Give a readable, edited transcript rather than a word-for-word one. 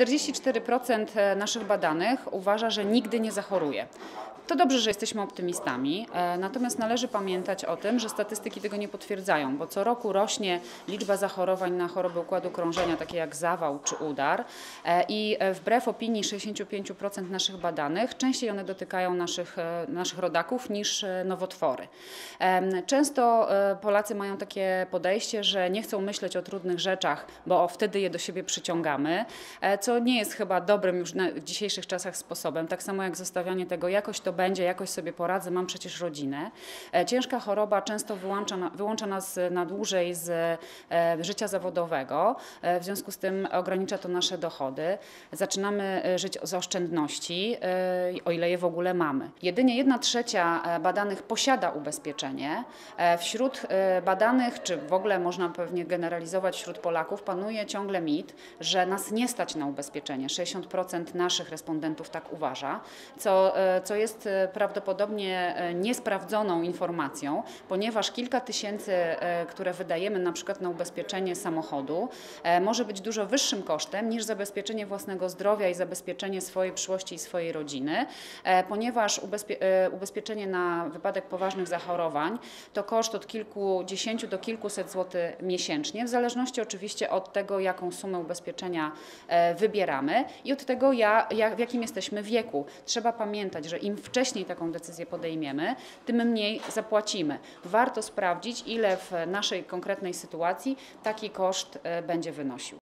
44% naszych badanych uważa, że nigdy nie zachoruje. To dobrze, że jesteśmy optymistami, natomiast należy pamiętać o tym, że statystyki tego nie potwierdzają, bo co roku rośnie liczba zachorowań na choroby układu krążenia, takie jak zawał czy udar, i wbrew opinii 65% naszych badanych, częściej one dotykają naszych rodaków niż nowotwory. Często Polacy mają takie podejście, że nie chcą myśleć o trudnych rzeczach, bo wtedy je do siebie przyciągamy, co nie jest chyba dobrym już w dzisiejszych czasach sposobem. Tak samo jak zostawianie tego, jakoś to będzie, jakoś sobie poradzę, mam przecież rodzinę. Ciężka choroba często wyłącza nas na dłużej z życia zawodowego, w związku z tym ogranicza to nasze dochody. Zaczynamy żyć z oszczędności, o ile je w ogóle mamy. Jedynie 1/3 badanych posiada ubezpieczenie. Wśród badanych, czy w ogóle można pewnie generalizować wśród Polaków, panuje ciągle mit, że nas nie stać na ubezpieczenie. 60% naszych respondentów tak uważa, co jest prawdopodobnie niesprawdzoną informacją, ponieważ kilka tysięcy, które wydajemy na przykład na ubezpieczenie samochodu, może być dużo wyższym kosztem niż zabezpieczenie własnego zdrowia i zabezpieczenie swojej przyszłości i swojej rodziny, ponieważ ubezpieczenie na wypadek poważnych zachorowań to koszt od kilkudziesięciu do kilkuset złotych miesięcznie, w zależności oczywiście od tego, jaką sumę ubezpieczenia wybieramy i od tego, w jakim jesteśmy wieku. Trzeba pamiętać, że im wcześniej taką decyzję podejmiemy, tym mniej zapłacimy. Warto sprawdzić, ile w naszej konkretnej sytuacji taki koszt będzie wynosił.